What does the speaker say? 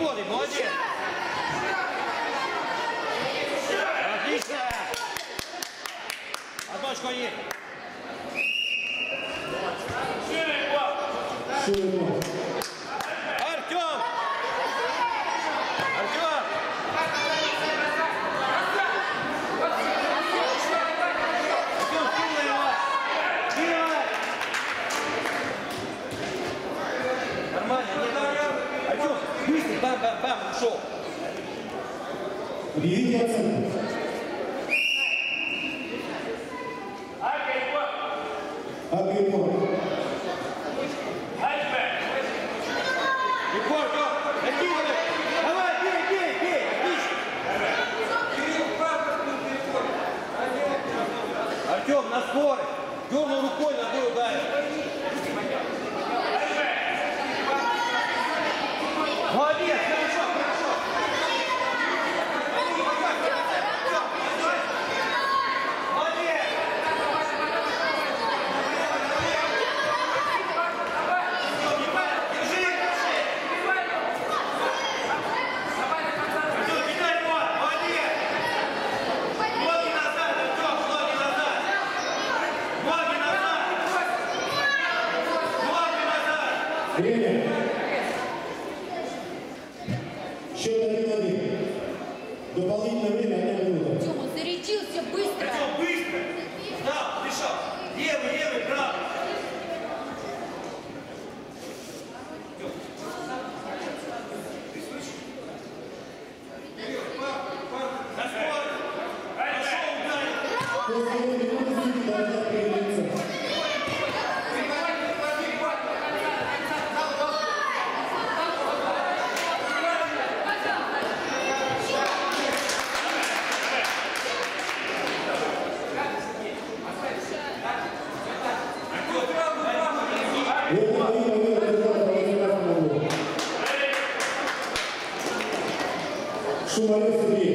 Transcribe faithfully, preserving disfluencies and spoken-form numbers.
Работай, молодец! Отлично! Одночку они! Артем! Артем! Нормально, не Артем, быстро, бам-бам-бам, ушел. Объявите оценку. Агриппон. Егор, накидывай! Давай, бей, бей, бей! Отлично! Артем, на скорость! Дернул рукой, ногой ударил. Молодец, хорошо, хорошо! Молодец! Время. Счет один-один. Дополнительное время одна минута. Артем, он зарядился быстро. Артем, быстро! Да, дышал. Левый, левый, правый. На скорость. Пошел, ударил. После минуты судьи должна определиться. Шумалев Сергей.